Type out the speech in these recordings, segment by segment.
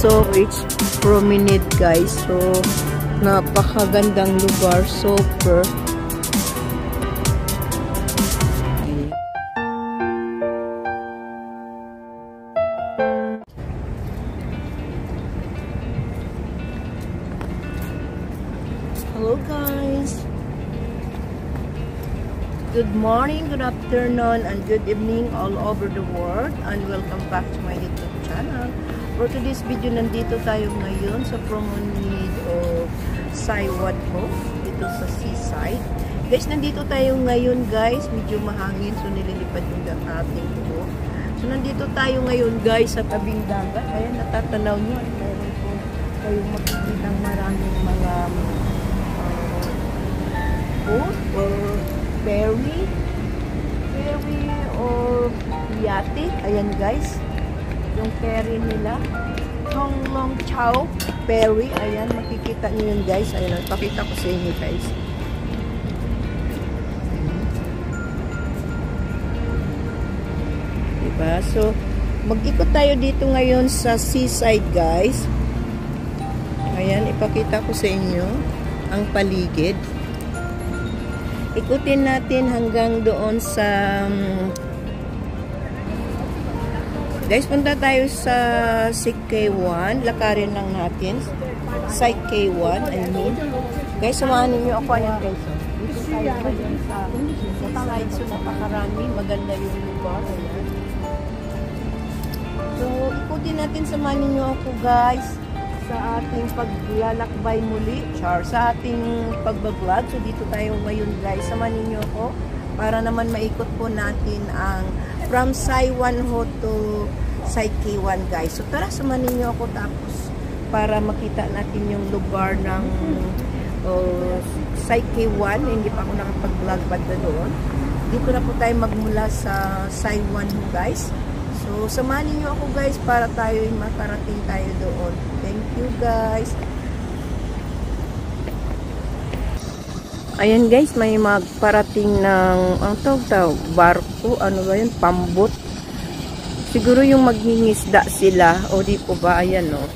so rich promenade guys. So napakagandang lugar, super. Hello guys, good morning, good afternoon, and good evening all over the world, and welcome back to my YouTube channel. For today's video, nandito tayo ngayon sa promenade of Saiwan Ho, dito sa seaside. Guys, nandito tayo ngayon guys, medyo mahangin, so nililipad yung ating ko. So nandito tayo ngayon guys sa tabing dagat. Ayan, natatanaw nyo, meron po kayong makikita maraming mga boat or ferry or yate. Ayan guys, yung ferry nila, Thong Long Chau ferry. Ayan, makikita niyo yun guys. Ayan, pakita ko sa inyo guys. Diba? So mag-ikot tayo dito ngayon sa seaside guys. Ayan, ipakita ko sa inyo ang paligid. Ikutin natin hanggang doon sa guys, punta tayo sa Site K1. Lakarin lang natin Site K1, I mean. Guys, samahan niyo ako. Ayan guys, dito tayo ngayon sa side. So napakarami, maganda yung lugar. Ayan. So ikutin natin, samahan niyo ako guys sa ating paglalakbay muli, sa ating pagbablog. So dito tayo ngayon guys, samahan niyo ako para naman maikot po natin ang from Saiwan Ho to Site K1 guys. So tara, samahan niyo ako tapos para makita natin yung lugar ng Site K1. Hindi pa ako nakapag-vlog banda doon. Dito na po tayo magmula sa Saiwan Ho guys. So samahan niyo ako guys para tayo makarating tayo doon. Thank you guys. Ayan guys, may magparating ng ang tawag barko, ano ba yun, pambot. Siguro yung magningisda sila, o di po ba? Ayan o.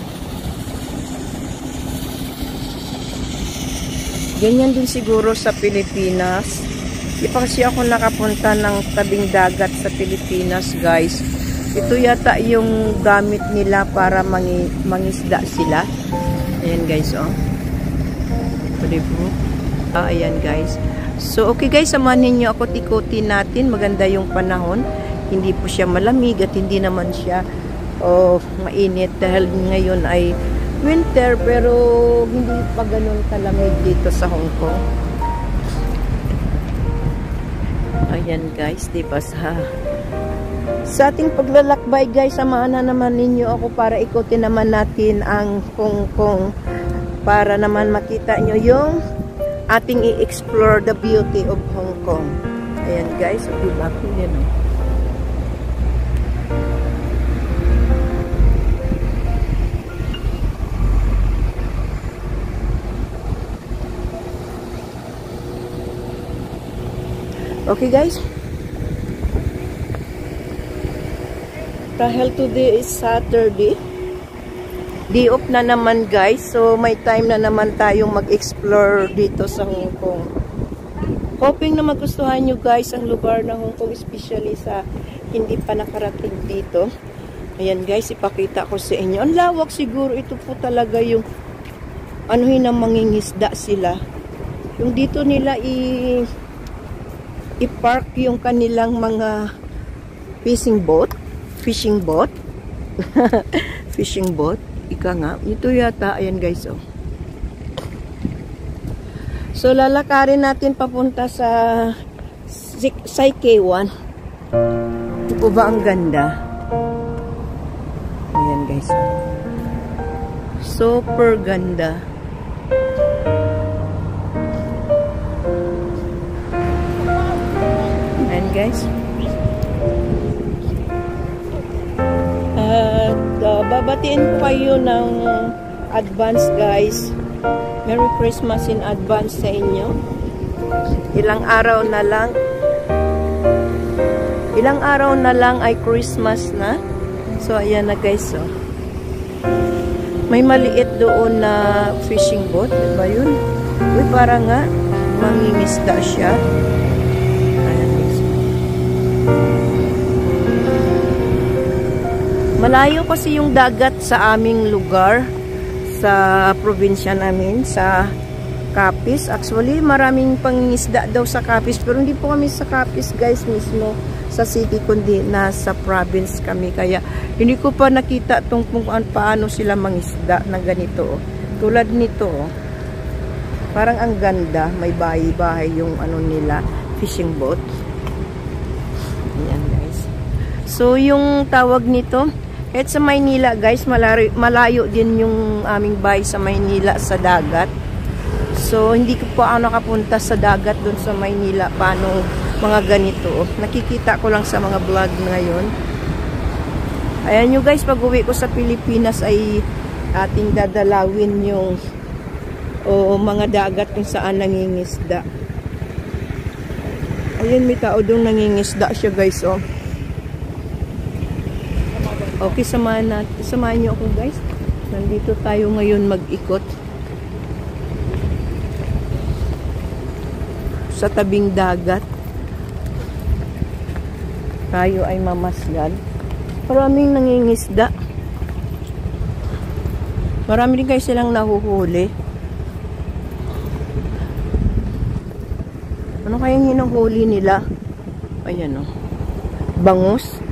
Ganyan din siguro sa Pilipinas. Di pa kasi ako nakapunta ng tabing dagat sa Pilipinas guys. Ito yata yung gamit nila para mangisda sila. Ayan guys, oh. Pwede po. Ayan guys. So okay guys, samahan niyo ako, ikutin natin. Maganda yung panahon. Hindi po siya malamig at hindi naman siya mainit dahil ngayon ay winter, pero hindi pa ganun kalamig dito sa Hong Kong. Ayan guys, diba sa ating paglalakbay guys, samahan na naman ninyo ako para ikutin naman natin ang Hong Kong para naman makita nyo yung ating i-explore the beauty of Hong Kong. Ayan guys, diba? Ayan o. Okay guys, dahil today is Saturday, day off na naman guys, so may time na naman tayong mag-explore dito sa Hong Kong. Hoping na magustuhan nyo guys ang lugar ng Hong Kong, especially sa hindi pa nakarating dito. Ayan guys, ipakita ko sa inyo. Ang lawak siguro, ito po talaga yung anuhin na mangingisda sila. Yung dito nila i-park yung kanilang mga fishing boat. Fishing boat. Ika nga. Ito yata. Ayan guys, oh. So, lalakarin natin papunta sa Site K1. Ito po ba ang ganda? Ayan guys. Super ganda. Guys, babatiin ko kayo ng advance guys. Merry Christmas in advance sa inyo. Ilang araw na lang ay Christmas na. So ayan na guys, oh. May maliit doon na fishing boat. Diba yun? Uy, para nga, mangingisda siya. Ayan, guys. Malayo kasi yung dagat sa aming lugar, sa probinsya namin, sa Capiz. Actually, maraming pangingisda daw sa Capiz, pero hindi po kami sa Capiz, guys, mismo sa city, kundi nasa province kami. Kaya, hindi ko pa nakita kung paano sila mangisda na ganito. Tulad nito, parang ang ganda. May bahay-bahay yung ano nila, fishing boat. Ayan, guys. So, yung tawag nito, kahit sa Maynila, guys, malayo din yung aming bahay sa Maynila sa dagat. So, hindi ko pa ako nakapunta sa dagat dun sa Maynila. Paano mga ganito. Nakikita ko lang sa mga vlog ngayon. Ayan nyo, guys, pag uwi ko sa Pilipinas ay ating dadalawin yung mga dagat kung saan nangingisda. Ayun, may tao doon nangingisda siya, guys, oh. Okay, samahan nyo ako, guys. Nandito tayo ngayon mag-ikot sa tabing dagat. Tayo ay mamasdan. Maraming nangingisda. Marami din kayo silang nahuhuli. Ano kayang hinuhuli nila? Ayan, oh. Bangus.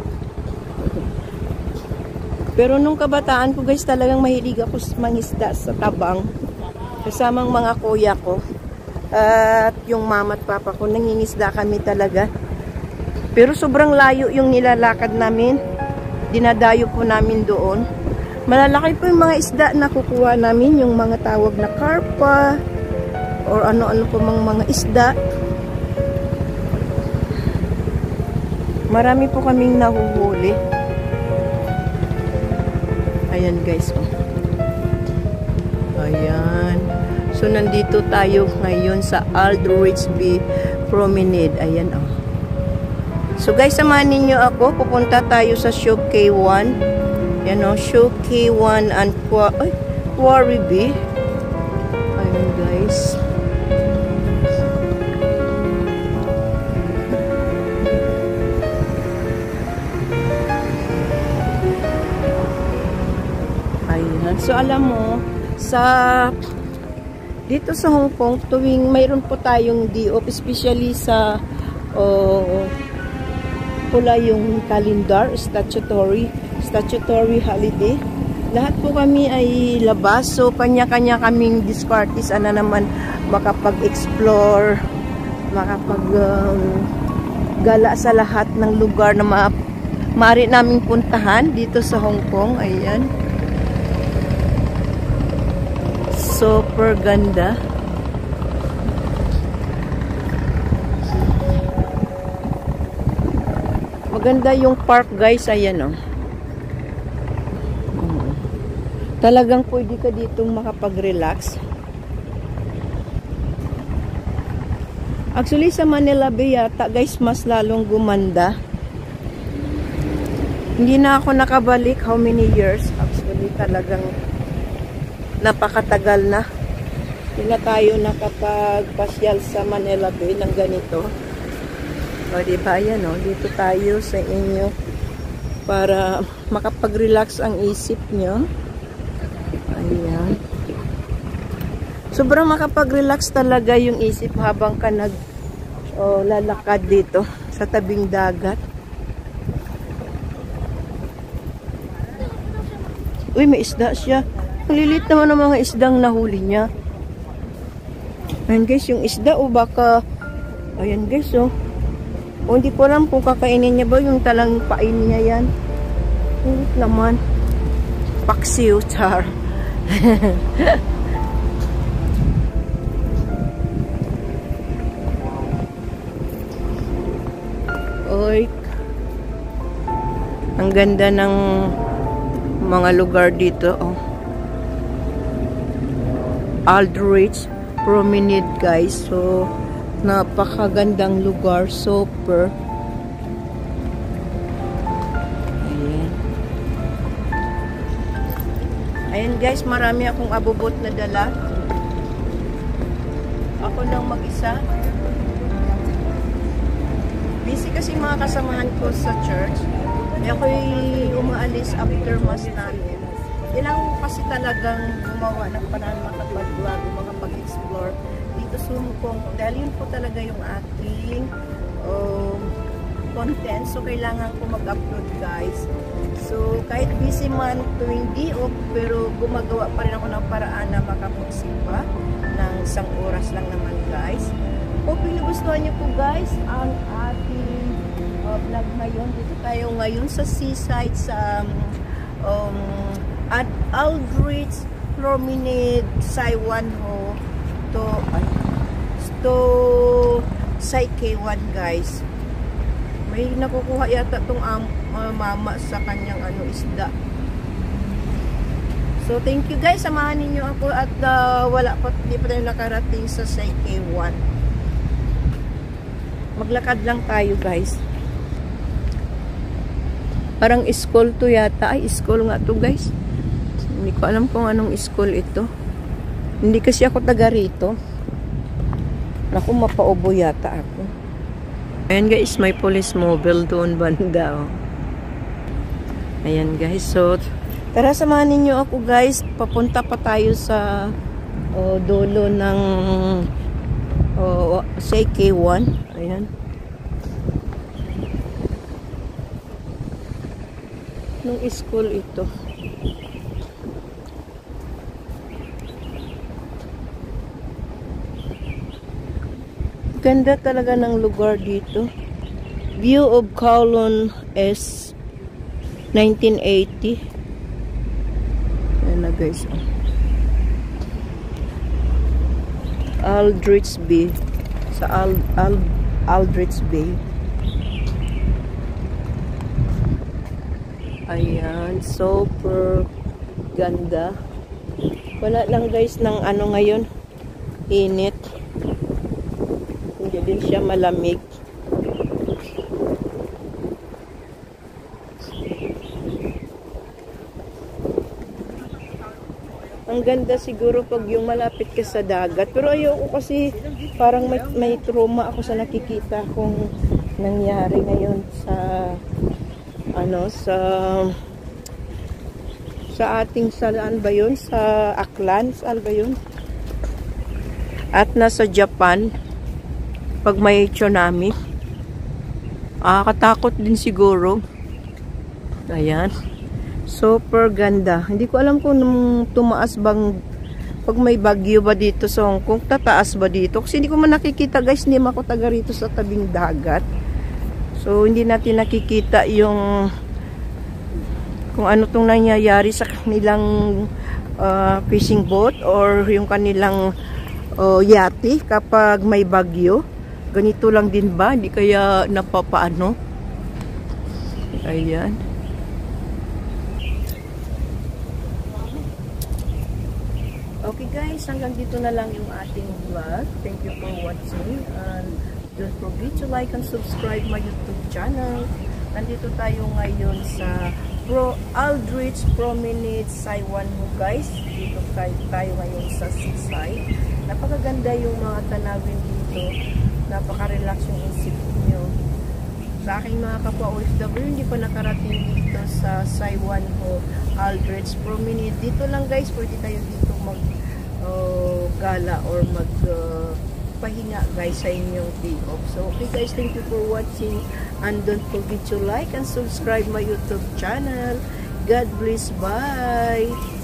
Pero nung kabataan ko, guys, talagang mahilig ako mangisda sa tabang. Kasamang mga kuya ko. At yung mama at papa ko, nangingisda kami talaga. Pero sobrang layo yung nilalakad namin. Dinadayo po namin doon. Malalaki po yung mga isda na kukuha namin. Yung mga tawag na karpa. Or ano-ano po mga isda. Marami po kaming nahuhuli. Ayan, guys, oh. Ayan. So, nandito tayo ngayon sa Aldrich Bay Promenade. Ayan, oh. So, guys, samahan ninyo ako. Pupunta tayo sa Show K1. Ayan, oh. Show K1 and Quarry Bay. Ayan, guys. So, alam mo, dito sa Hong Kong, tuwing mayroon po tayong day-off, especially sa pula yung calendar, statutory holiday. Lahat po kami ay labas. So, kanya-kanya kaming dispartis, naman, makapag-explore, makapag-gala sa lahat ng lugar na maaari naming puntahan dito sa Hong Kong. Ayan. Super ganda. Maganda yung park, guys. Ayan, oh. Talagang pwede ka ditong makapag-relax. Actually, sa Manila Bay yata, guys, mas lalong gumanda. Hindi na ako nakabalik. How many years? Actually, talagang napakatagal na. Hindi na tayo nakapagpasyal sa Manila Bay ng ganito. O, diba yan, o? Dito tayo sa inyo para makapag-relax ang isip nyo. Ayan. Sobrang makapag-relax talaga yung isip habang ka lalakad dito sa tabing dagat. Uy, may isda siya. Ang lilit naman ng mga isdang nahuli niya. Ayan, guys, yung isda o baka ayan, guys, oh. O, hindi ko alam kung kakainin niya ba yung talang pain niya yan. Lilit naman. Paksiw, char. Oy. Ang ganda ng mga lugar dito, oh. Aldrich Promenade, guys. So, napakagandang lugar. Super. Ayan. Ayan guys, marami akong abubot na dala. Ako lang mag-isa. Busy kasi mga kasamahan ko sa church. Ako'y umaalis after mass namin. Kailangan ko kasi talagang gumawa ng paraan makapag-vlog, makapag-explore dito sa Hong Kong. Dahil yun po talaga yung aking content. So, kailangan ko mag-upload guys. So, kahit busy man tuwing di off, pero gumagawa pa rin ako ng paraan na makapagsimba ng isang oras lang naman guys. Hope nagustuhan niyo po guys ang ating vlog ngayon. Dito tayo ngayon sa seaside sa at Aldrich Promenade Saiwan Ho to Sai K1 guys. May nakukuha yata tong mama sa kanyang isda. So thank you guys, samahan niyo ako at hindi pa tayo nakarating sa Sai K1. Maglakad lang tayo guys. Parang school to yata. Ay, school nga to guys. Hindi ko alam kung anong school ito. Hindi kasi ako taga rito. Naku, mapaubo yata ako. Ayan guys, may police mobile doon banda. Oh. Ayan guys, so tara samahan ninyo ako guys. Papunta pa tayo sa dulo ng Sai K1. Ayan. Nung school ito. Ganda talaga ng lugar dito. View of Kowloon S 1980. Ayan na guys. Aldrich Bay. Sa Aldrich Bay. Ayan, super ganda. Wala lang guys ng ngayon, init. Hindi din siya malamig. Ang ganda siguro pag yung malapit ka sa dagat. Pero ayoko kasi parang may trauma ako sa nakikita kung nangyari ngayon sa ating saan ba yun? Sa Aklan? Saan ba yun? At nasa Japan pag may tsunami. Katakot din siguro. Ayan. Super ganda. Hindi ko alam kung tumaas bang pag may bagyo ba dito sa Hong Kong, tataas ba dito? Kasi hindi ko man nakikita guys, hindi man ako taga rito sa tabing dagat. So, hindi natin nakikita yung kung ano tong nangyayari sa kanilang fishing boat or yung kanilang yate kapag may bagyo. Ganito lang din ba? Hindi kaya napapaano? Ayan. Okay guys, hanggang dito na lang yung ating vlog. Thank you for watching. And don't forget to like and subscribe my YouTube channel. Nandito tayo ngayon sa Aldrich Promenade Saiwan Ho guys. Dito tayo ngayon sa seaside. Napakaganda yung mga tanawin dito. Napaka-relax yung isip nyo. Sa aking mga kapwa OFW, hindi pa nakarating dito sa Saiwan Ho Aldrich Promenade. Dito lang guys, pwede tayo dito gala or pahinga guys sa inyong day off. So okay guys, thank you for watching and don't forget to like and subscribe my YouTube channel. God bless, bye!